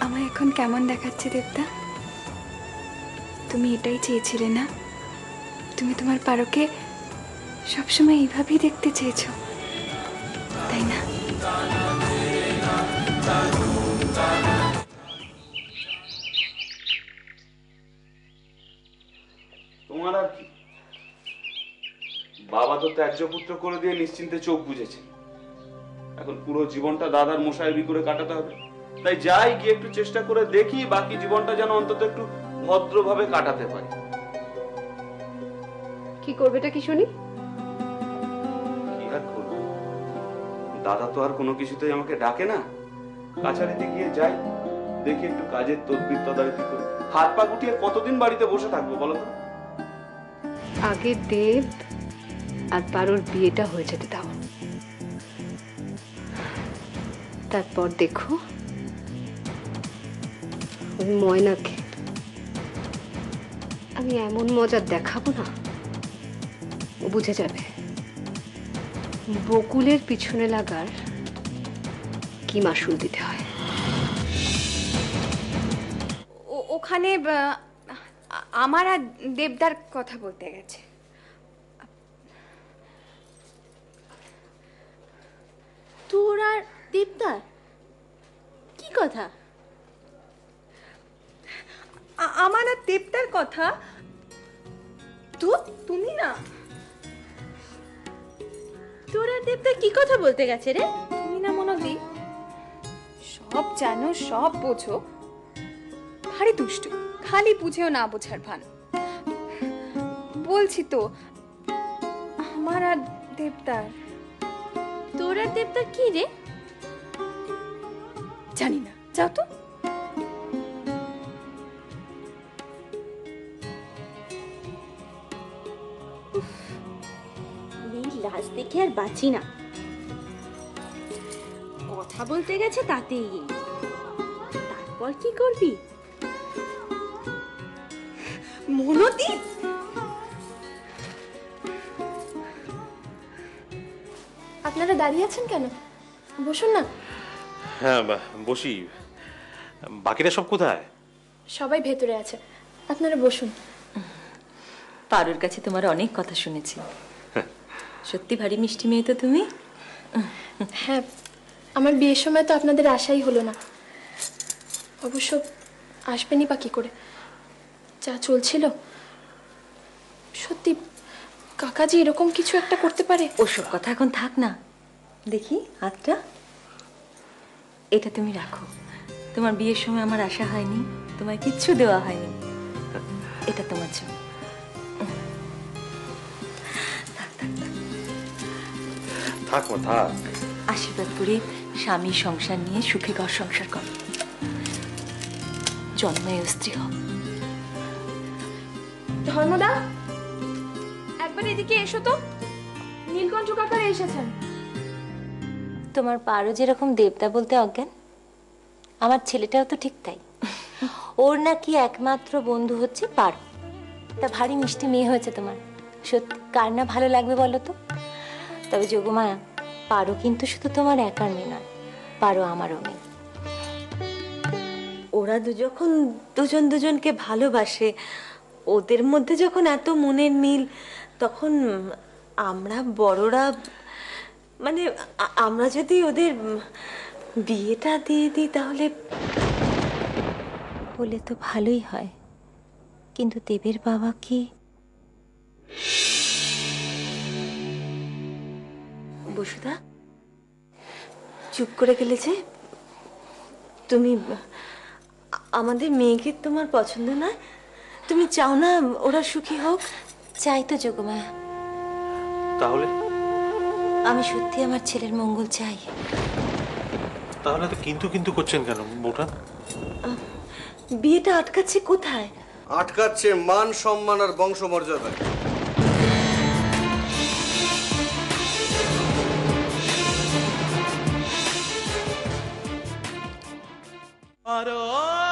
আমায় এখন কেমন দেখাচ্ছে দেবদা? তুমি এটাই চেয়েছিলে না? তুমি তোমার পারোকে সবসময় এইভাবেই দেখতে চেয়েছো, তাই না? তোমার আর কি, বাবা তো ত্যায্য পুত্র করে দিয়ে নিশ্চিন্তে চোখ বুঝেছে। এখন পুরো জীবনটা দাদার মোসাহেবি করে কাটাতে হবে। তাই যাই গিয়ে একটু চেষ্টা করে দেখি বাকি জীবনটা যেন অন্তত একটু ভদ্রভাবে কাটাতে পারি। কি করবেটা কি শুনি? কি আর করবো, দাদা তো আর কোনো কিছুতেই আমাকে ডাকে না। কাছারিতে গিয়ে যাই, দেখি একটু কাজের তদবির তদারকি করি। হাত পা গুটিয়ে কতদিন বাড়িতে বসে থাকবো বলো তো? আগে দেব আর পারোর বিয়েটা হয়ে যেতে দাও, তারপর দেখো ওই ময়নাকে আমি এমন মজা দেখাবো না, ও বুঝে যাবে বকুলের পিছনে লাগার কি মাসুল দিতে হয়। ওখানে আমার আর দেবদার কথা বলতে গেছে। তোর আর দেবদার কি কথা? আমার আর দেবদার কথা তো তুমি না। তোর আর দেবদার কি কথা বলতে গেছে রে? তুমি না মনোদি, সব জানো সব বোঝো, ভারী দুষ্টু, খালি বুঝেও না বোঝার ভান। বলছি তো আমার আর দেবদার। তোর আর দেবদার কি রে? জানি না, যাও তো। লাশ দেখে আর বাঁচি না, কথা বলতে গেছে তাতেই। তারপর কি করবি? মনোদি, আপনারা দাঁড়িয়ে আছেন কেন? বসুন না। হ্যাঁ বসি। বাকিরা সব কোথায়? সবাই ভেতরে আছে, আপনারা বসুন। পারুর কাছে তোমার অনেক কথা শুনেছি, সত্যি ভারী মিষ্টি মেয়ে তো তুমি। হ্যাঁ, আমার বিয়ের সময় তো আপনাদের আশাই হলো না, অবশ্য আসবেনই বা কি করে, যা চলছিল। সত্যি কাকাজি এরকম কিছু একটা করতে পারে? ওসব কথা এখন থাক না, দেখি হাতটা, এটা তুমি রাখো। তোমার বিয়ের সময় আমার আশা হয়নি, তোমায় কিচ্ছু দেওয়া হয়নি, এটা তোমার জন্য। থাক মা থাক। আশীর্বাদ করে স্বামী সংসার নিয়ে সুখে ঘর সংসার কর, জন্মে স্ত্রী হও। ধর্মদা, একবার এদিকে এসো তো, নীলকণ্ঠ কাকারা এসেছেন। তোমার পারো যেরকম দেবতা বলতে অজ্ঞান, আমার ছেলেটাও তো ঠিক তাই। ওর নাকি একমাত্র বন্ধু হচ্ছে পারো। তা ভারী মিষ্টি মেয়ে হয়েছে তোমার, সত্যি কার না ভালো লাগবে বলো তো? তবে যোগমা, পারো কিন্তু শুধু তোমার একার মেয়ে নয়, পারো আমারও মেয়ে। ওরা যখন দুজন দুজনকে ভালোবাসে, ওদের মধ্যে যখন এত মনের মিল, তখন আমরা বড়রা, মানে আমরা যদি ওদের বিয়েটা দিয়ে দিই তাহলে হলে তো ভালোই হয়। কিন্তু দেবের বাবা কি? বসুদা, চুপ করে গেলে যে? তুমি আমাদের মেয়েকে তোমার পছন্দ নয়? তুমি চাও না ওরা সুখী হোক? চাই তো যোগমা, তাহলে আমি সত্যি আমার ছেলের মঙ্গল চাই। তাহলে তো কিন্তু কিন্তু করছেন কেন বউটা? বিয়েটা আটকাচ্ছে কোথায়? আটকাচ্ছে মান সম্মান আর বংশমর্যাদা। আরো